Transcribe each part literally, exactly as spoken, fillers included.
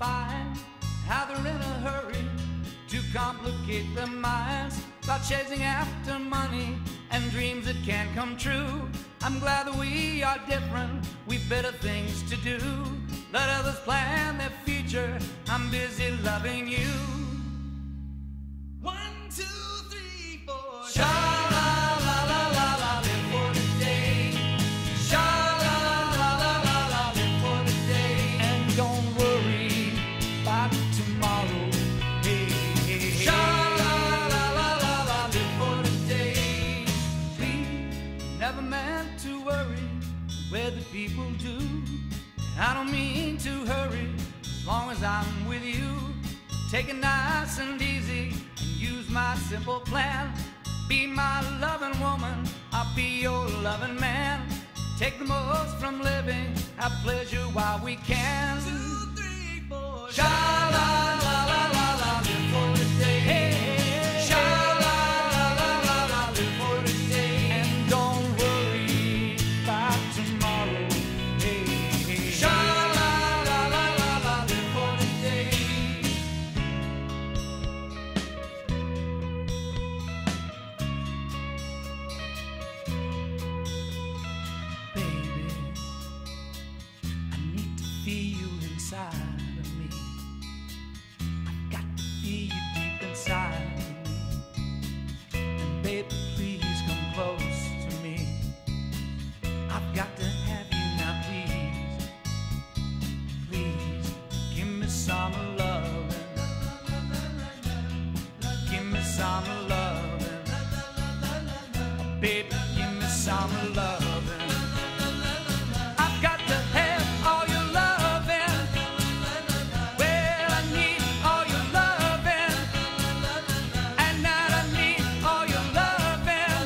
find how they're in a hurry to complicate their minds about chasing after money and dreams that can't come true. I'm glad that we are different, we've better things to do. Let others plan their future, I'm busy loving you. One, two, three, four. Sha-la-la-la-la-la, live for today. Sha-la-la-la-la-la, live for today. And don't worry about tomorrow. Hey, hey, hey. Sha-la-la-la-la-la, live for today. We never meant to worry where the people do. I don't mean to hurry as long as I'm with you. Take it nice and easy and use my simple plan. Be my loving woman, I'll be your loving man. Take the most from living, have pleasure while we can. Two, three, four. Sha-la-la-la-la-la, live for today. Hey, hey, sha-la-la-la-la-la, live for today. And don't worry about tomorrow. Hey, hey, sha-la-la-la-la-la, live for today. Baby, I need to feel you inside of me. I've got to feel you deep inside of me. And baby, please come close to me. I've got to have you now, please. Please, give me some loving. Give me some loving. Baby, give me some loving. I've got to have all your loving. Well, I need all your loving. And now I need all your loving.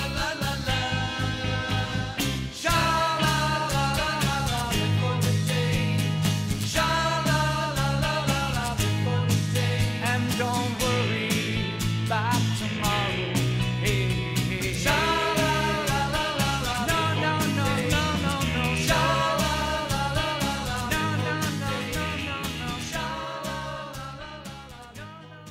Sha-la-la-la-la-la, live for today. Sha-la-la-la-la-la, live for today. And don't worry about tomorrow. Hey, hey. Sha-la-la-la-la-la, no, no, no, no, no, no. Sha-la-la-la-la-la, no, no, no, no, no, no. Sha-la-la-la-la-la, no, no, no.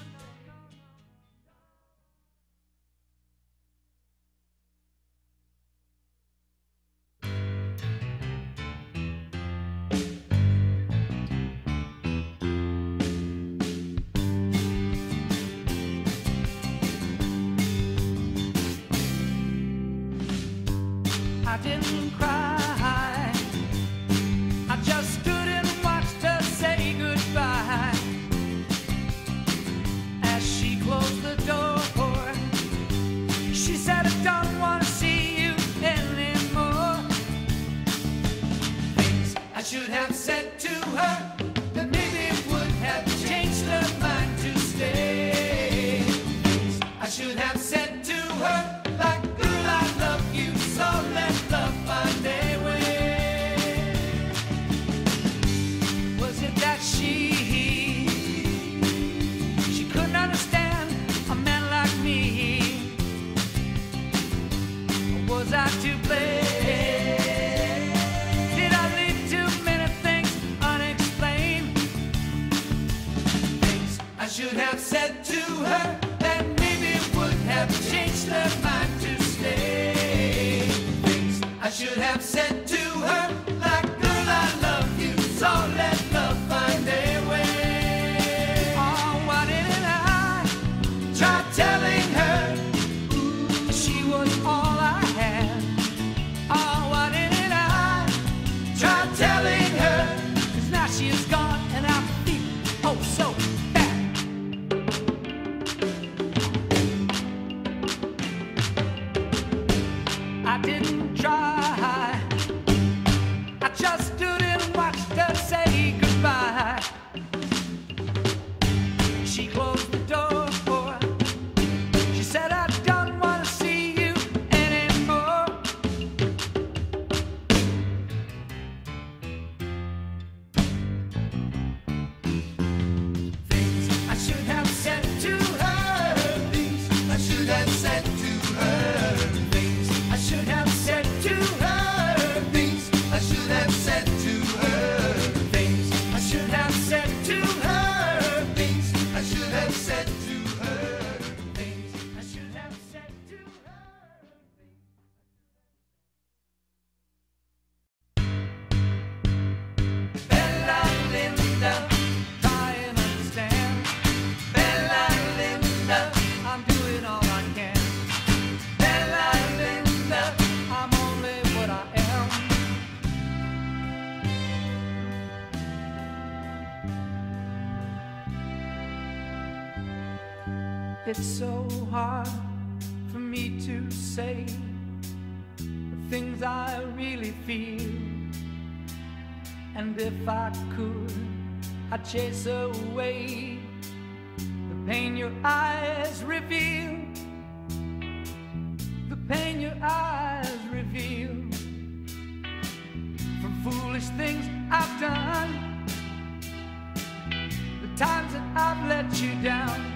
I didn't cry, I just stood and watched her say goodbye. As she closed the door, she said, I don't want to see you anymore. Things I should have said to her that maybe would have changed her mind to stay. Things I should have said to her, like, girl, I love you, so let love find a way. Was it that she she couldn't understand a man like me? Or was I to blame? Did I leave too many things unexplained? Things I should have said to her that maybe would have changed her mind to stay. Things I should have said to her, like, girl, I love you, so let love find a way. Oh, why didn't I try telling her she was all I had? Oh, why didn't I try telling her? 'Cause now she is gone and I feel oh so bad. I didn't try, I just stood and watched her say goodbye. She closed the door, she said, I don't want to see you anymore. Things I should have said to her, things I should have said to her, things I should have said to her, things I should have said to her, things I should have said to It's so hard for me to say the things I really feel. And if I could, I'd chase away the pain your eyes reveal. The pain your eyes reveal. From foolish things I've done, the times that I've let you down.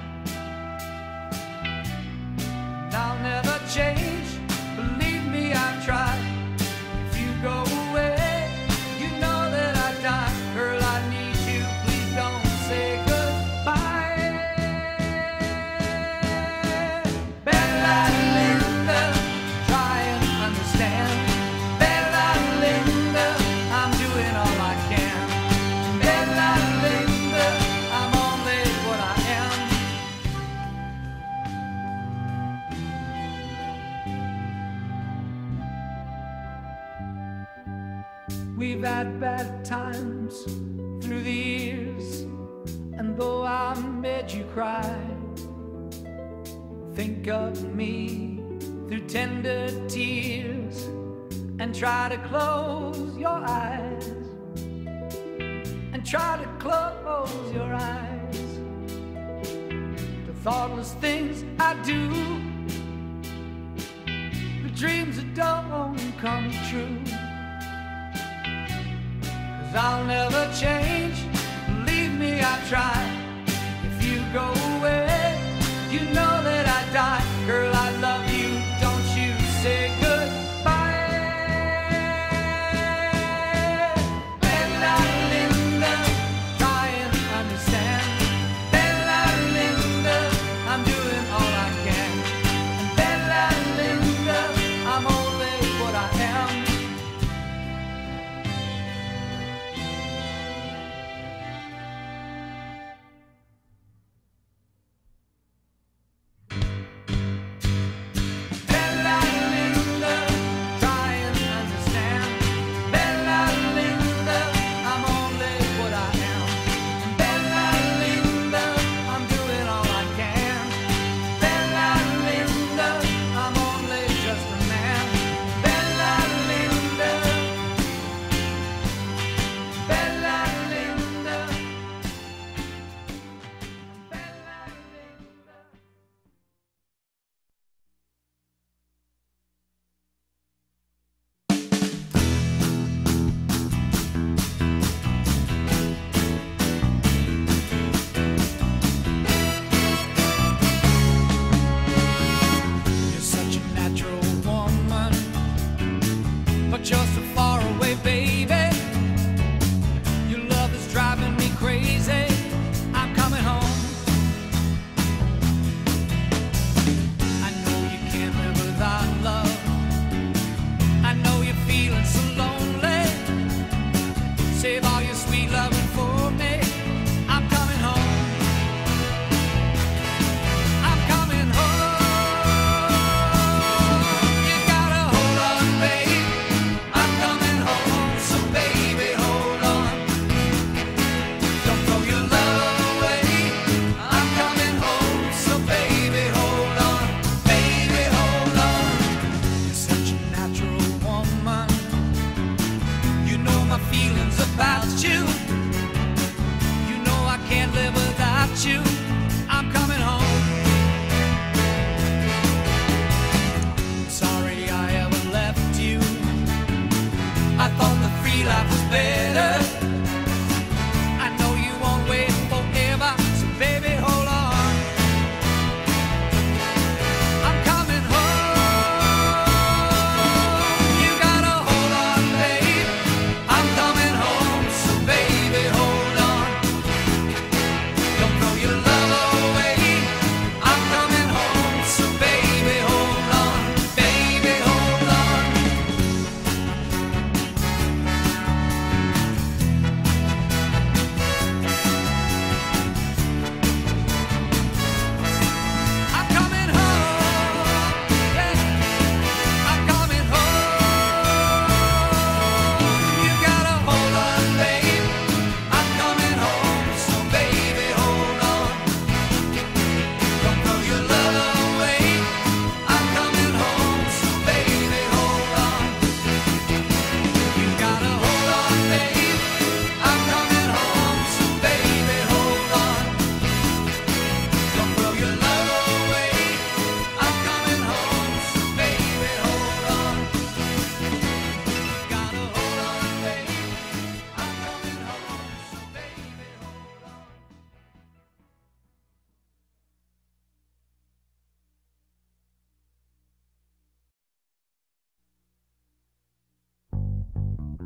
I'll never change, believe me, I've tried. If you go away, you know that I die. Girl, I need you, please don't say goodbye. Bella Linda, try and understand. Bella Linda, I'm doing all I can. Bella Linda, I'm only what I am. We've had bad times through the years, and though I made you cry, think of me through tender tears and try to close your eyes, and try to close your eyes. The thoughtless things I do, the dreams that don't come true. I'll never change, believe me, I've tried. If you go away, you know that I die. Girl, I love you, don't you say goodbye. Bella Linda, try and understand. Bella Linda, I'm doing all I can. Bella Linda, I'm only what I am.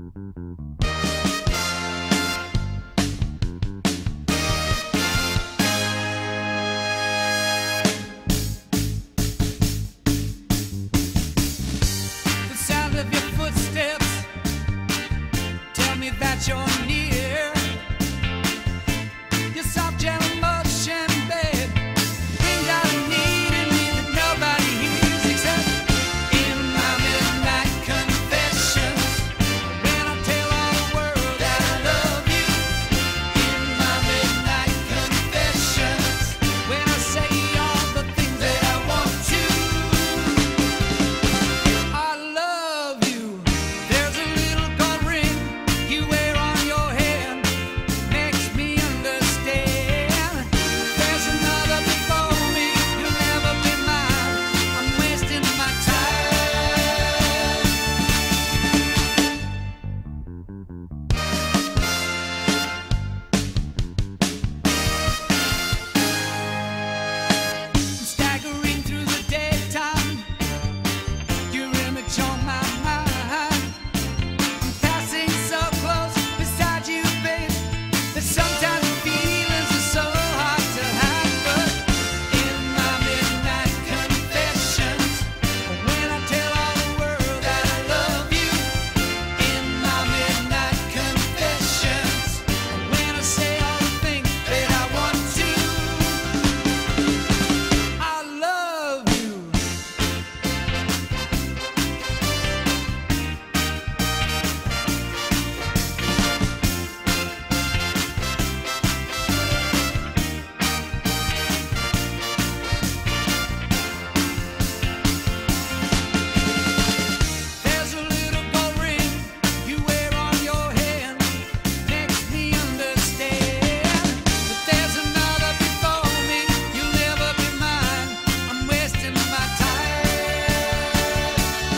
The sound of your footsteps tell me that you're near. Your soft, gentle motion, babe, brings out a need in me that nobody hears except in my midnight confessions. When I tell all the world that I love you, in my midnight confessions. When I say all the things that I want to, I love you. There's a little gold ring you wear on your hand, makes me understand. There's another before me, you'll never be mine. I'm wasting my time. Staggering through the daytime, your image on my mind. I'm passing so close beside you, babe, that sometimes the feelings are so hard to hide. But in my midnight confessions, when I tell all the world that I love you, in my midnight confessions, when I say all the things that I want to, I love you. There's a little gold ring you wear on your hand, makes me understand. But there's another before me, you'll never be mine. I'm wasting my time.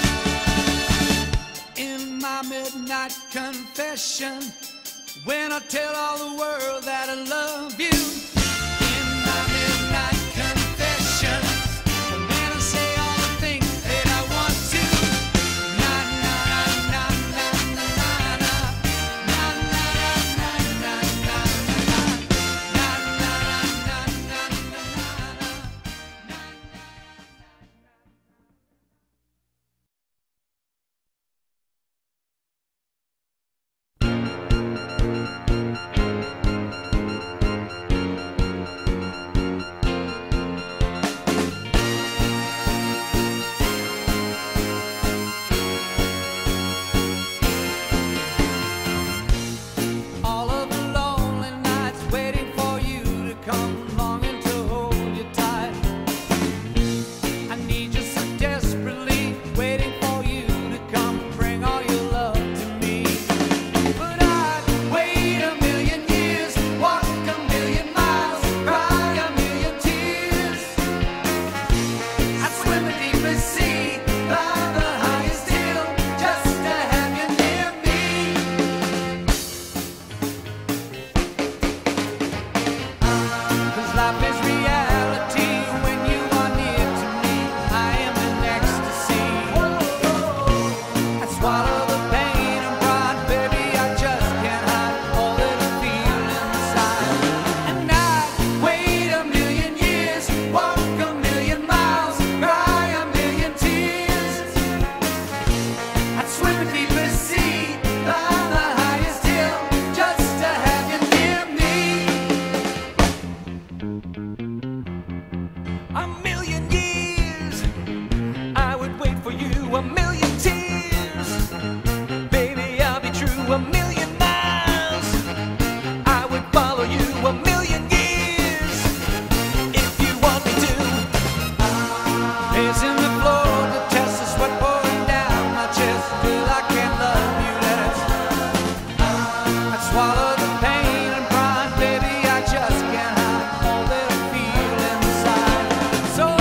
In my midnight confession, when I tell all the world that I love you. In my midnight confessions, when I say all the things that I want to. Na na na na na na na na na na na na na na na na na na. All of the lonely nights waiting for you to come, longing to hold you tight. I need you so desperately, waiting for you to come, bring all your love to me. But I'd wait a million years, walk a million miles, cry a million tears. I'd swim the deepest sea, climb the highest hill, just to have you near me. 'Cause life is reality when you are near to me. I am in ecstasy. I swallow the pain and pride, baby, I just can't hide all that I feel inside. And I'd wait a million years, walk a million miles, cry a million tears. I'd swim the deepest sea, climb the highest hill, just to have you near me. A million years, I would wait for you. A million tears, baby, I'll be true. A million miles, I would follow you. A million years, if you want me to. Pacing the floor to test the sweat pouring down my chest till I can't love you less. I'd swallow the pain and pride, baby, I just can't hide all that I feel inside. So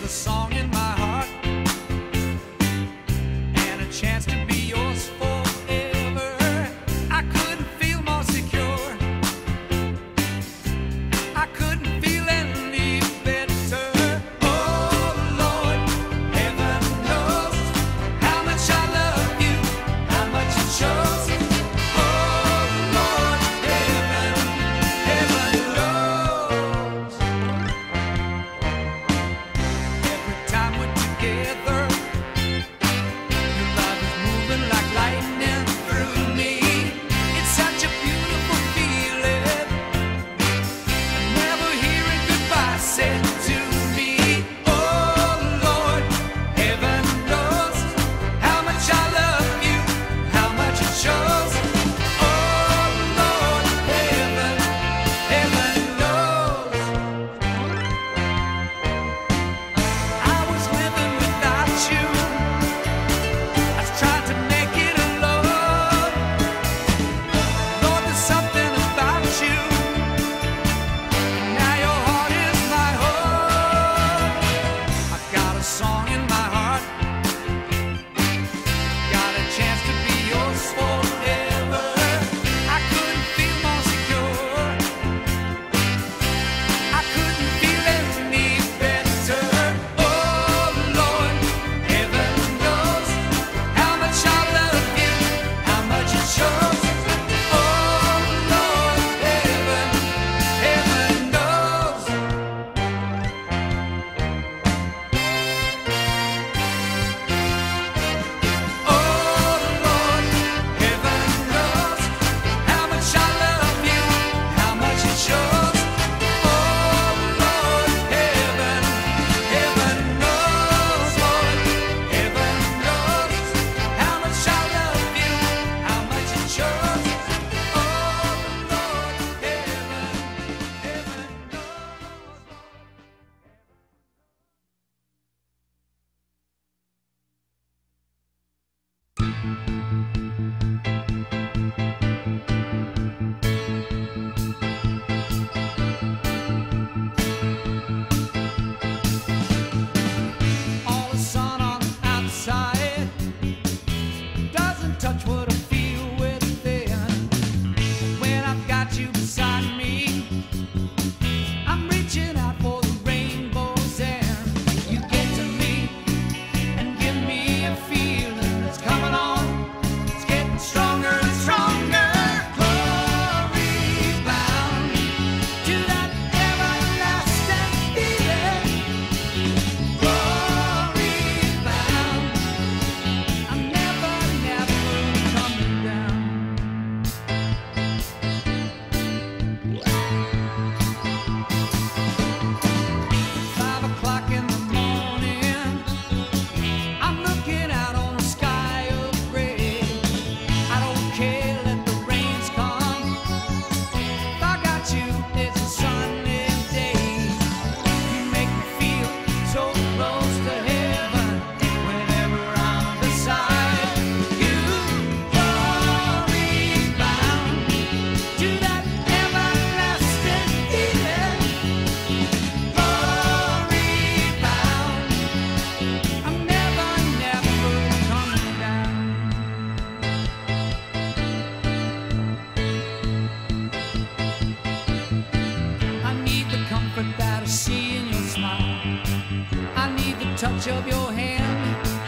touch of your hand.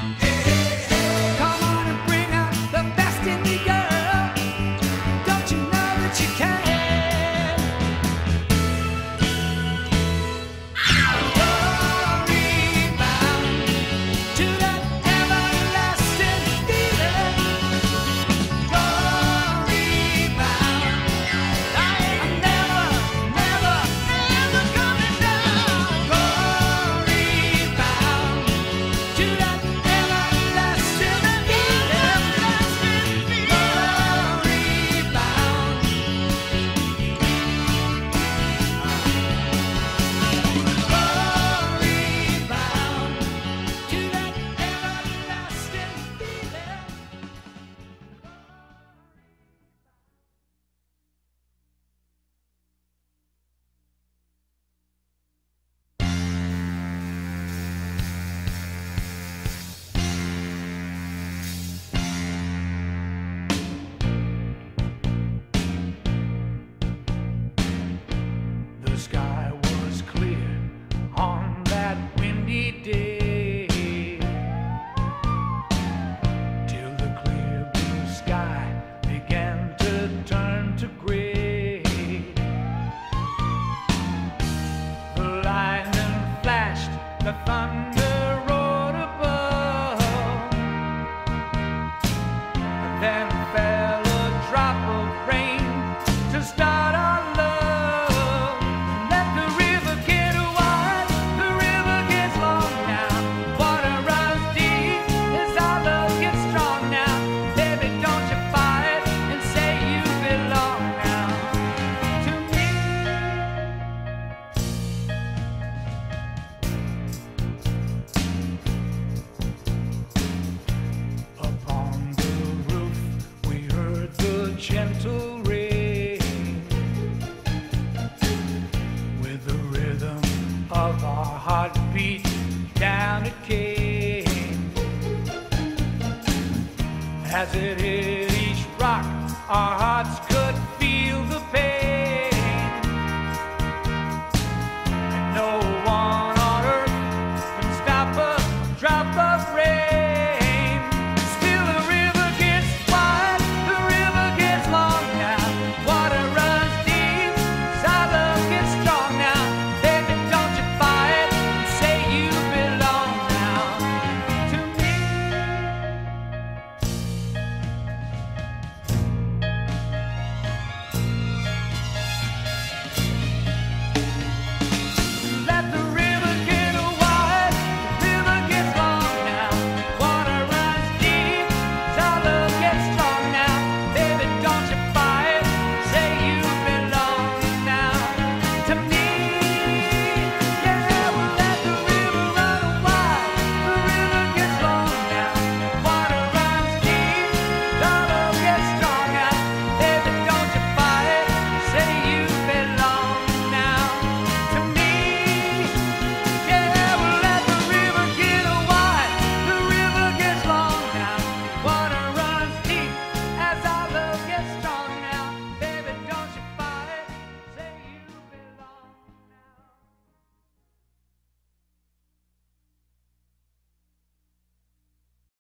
Come on and bring out the best in me, girl. Don't you know that you can? Glory bound to that everlasting feeling. Glory bound. I'm never, never, never coming down. Glory bound to it came. As it hit each rock, our hearts